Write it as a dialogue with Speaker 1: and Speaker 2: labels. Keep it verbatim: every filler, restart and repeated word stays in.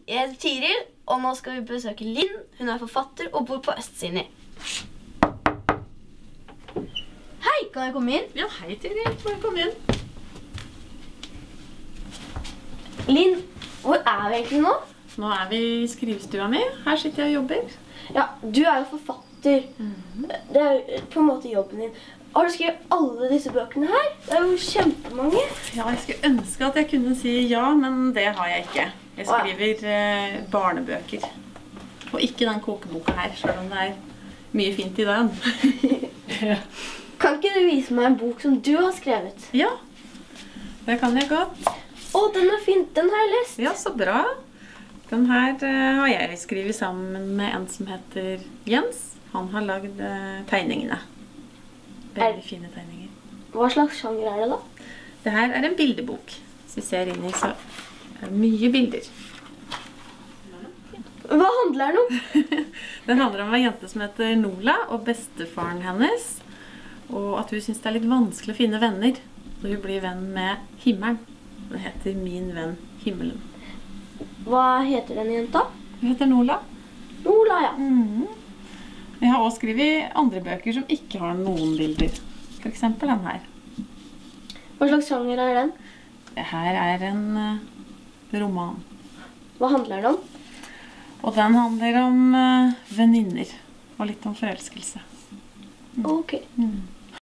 Speaker 1: Jeg heter Tiril, og nå skal vi besøke Linn. Hun er forfatter og bor på Østsiden. Hei, kan jeg komme inn?
Speaker 2: Ja, hei Tiril, må jeg komme inn?
Speaker 1: Linn, hvor er vi egentlig nå?
Speaker 2: Nå er vi i skrivestua mi. Her sitter jeg og jobber.
Speaker 1: Ja, du er jo forfatter.
Speaker 2: Mm-hmm.
Speaker 1: Det er jo på en måte jobben din. Har du skrevet alle disse bøkene her? Det er jo kjempemange.
Speaker 2: Ja, jeg skulle ønske at jeg kunne si ja, men det har jeg ikke. Jeg skriver eh, barnebøker. Og ikke den kokeboka her, selv om det er mye fint i den.
Speaker 1: Kan ikke du vise meg en bok som du har skrevet?
Speaker 2: Ja, det kan jeg godt.
Speaker 1: Å, den er fin. Den har jeg lest.
Speaker 2: Ja, så bra. Den her uh, har jeg skrevet sammen med en som heter Jens. Han har lagd uh, tegningene. Veldig er... fine tegninger.
Speaker 1: Hva slags sjanger er det da?
Speaker 2: Det her er en bildebok. Hvis vi ser inn i, så er det mye bilder.
Speaker 1: Hva handler den om?
Speaker 2: Den handler om en jente som heter Nola og bestefaren hennes. Og at hun synes det er litt vanskelig å finne venner. Så hun blir venn med himmelen. Den heter Min venn himmelen.
Speaker 1: Hva heter den jenta?
Speaker 2: Hun heter Nola.
Speaker 1: Nola, ja.
Speaker 2: Mm. Jeg har også skrevet andre bøker som ikke har noen bilder. For eksempel den her.
Speaker 1: Hva slags sjanger er den?
Speaker 2: Det her er en uh, roman.
Speaker 1: Hva handler den om?
Speaker 2: Og den handler om uh, venninner. Og litt om forelskelse.
Speaker 1: Mm. Ok.
Speaker 2: Mm.